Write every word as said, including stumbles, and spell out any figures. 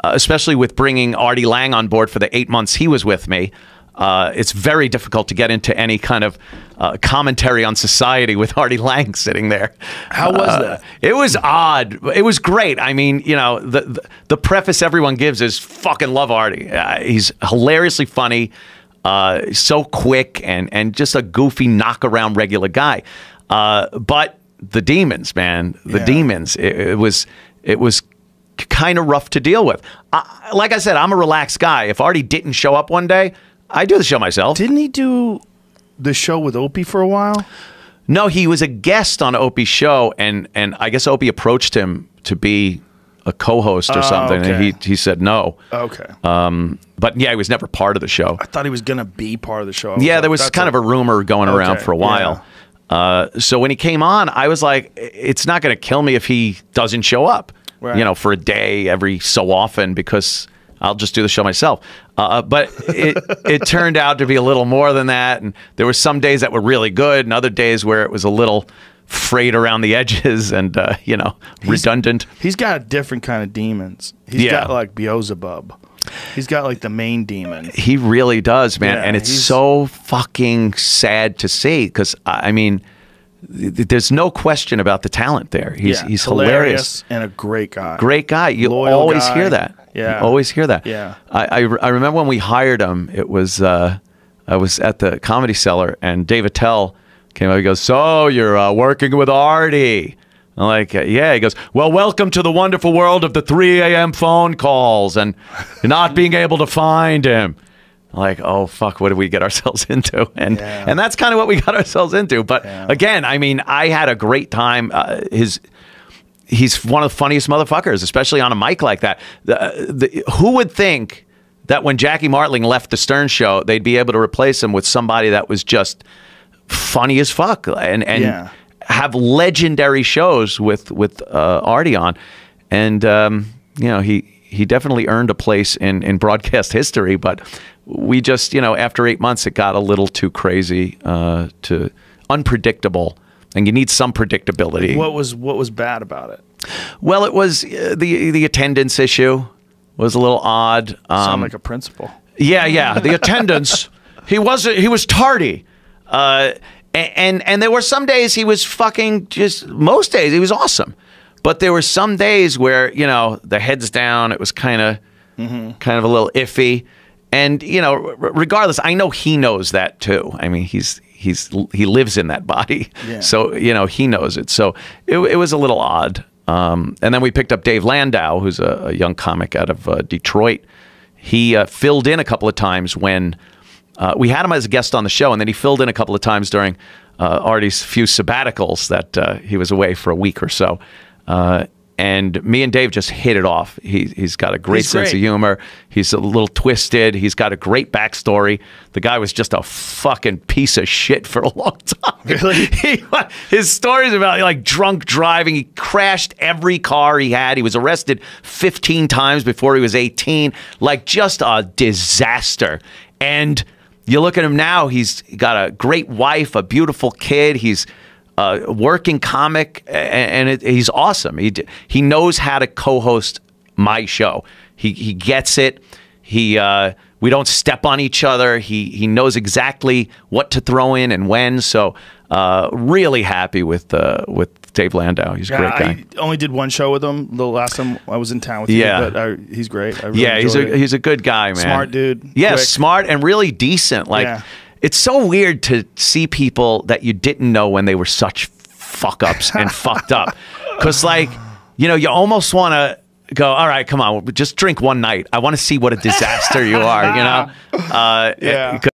uh, especially with bringing Artie Lang on board for the eight months he was with me. Uh, it's very difficult to get into any kind of uh, commentary on society with Artie Lang sitting there. How was uh, that? It was odd. It was great. I mean, you know, the the, the preface everyone gives is fucking love Artie. Uh, he's hilariously funny, uh, so quick, and and just a goofy knock around regular guy. Uh, but the demons, man, the Yeah. demons. It, it was it was kind of rough to deal with. I, like I said, I'm a relaxed guy. If Artie didn't show up one day, I do the show myself. Didn't he do the show with Opie for a while? No, he was a guest on Opie's show, and and I guess Opie approached him to be a co-host or Oh, something, okay. and he he said no. Okay. Um, but yeah, he was never part of the show. I thought he was going to be part of the show. Yeah, there was kind of a rumor going around Okay, for a while. Uh, so when he came on, I was like, it's not going to kill me if he doesn't show up, Right. you know, for a day every so often, because I'll just do the show myself. Uh, but it, it turned out to be a little more than that. And there were some days that were really good and other days where it was a little frayed around the edges and, uh, you know, redundant. He's got a different kind of demons. He's Yeah. got like Beelzebub. He's got like the main demon. He really does, man. Yeah, and it's he's- so fucking sad to see because, I mean, th- there's no question about the talent there. He's, Yeah, he's hilarious. and a great guy. Great guy. You Loyal always guy. hear that. Yeah. You always hear that. Yeah. I, I, I remember when we hired him, it was, uh, I was at the Comedy Cellar and Dave Attell came up. He goes, so you're uh, working with Artie. I'm like, yeah. He goes, well, welcome to the wonderful world of the three A M phone calls and not being able to find him. I'm like, oh, fuck, what did we get ourselves into? And Yeah. and that's kind of what we got ourselves into. But Yeah. again, I mean, I had a great time. Uh, his He's one of the funniest motherfuckers, especially on a mic like that. The, the, who would think that when Jackie Martling left the Stern Show, they'd be able to replace him with somebody that was just funny as fuck and and Yeah. have legendary shows with with uh, Artie on, and um, you know he he definitely earned a place in in broadcast history. But we just you know after eight months it got a little too crazy, uh, to unpredictable. And you need some predictability. What was what was bad about it? Well, it was uh, the the attendance issue was a little odd. Um, Sound like a principal. yeah, yeah, the attendance. He wasn't. He was tardy, uh, a- and and there were some days he was fucking just. Most days he was awesome, but there were some days where you know the heads down. It was kind of kind of a little iffy, and you know, r- regardless, I know he knows that too. I mean, he's. He's he lives in that body, Yeah. so you know he knows it. So it, it was a little odd. Um, and then we picked up Dave Landau, who's a, a young comic out of uh, Detroit. He uh, filled in a couple of times when uh, we had him as a guest on the show, and then he filled in a couple of times during uh, Artie's few sabbaticals that uh, he was away for a week or so. Uh, and me and Dave just hit it off. He, he's got a great He's sense great. of humor. He's a little twisted. He's got a great backstory. The guy was just a fucking piece of shit for a long time. Really? He, his stories about like drunk driving. He crashed every car he had. He was arrested fifteen times before he was eighteen. Like just a disaster. And you look at him now, he's got a great wife, a beautiful kid. He's a working comic, a- and it, he's awesome. He d- he knows how to co-host my show. He he gets it. He uh, we don't step on each other. He he knows exactly what to throw in and when. So uh, really happy with uh, with Dave Landau. He's a great guy. I only did one show with him the last time I was in town with you. Yeah. But I, he's great. I really Yeah, he's enjoyed a it. he's a good guy, man. Smart dude, Yeah, quick. smart and really decent. Like Yeah. it's so weird to see people that you didn't know when they were such fuck ups and fucked up. Because like, you know, you almost want to go, all right, come on, just drink one night. I want to see what a disaster you are, you know? Uh, Yeah.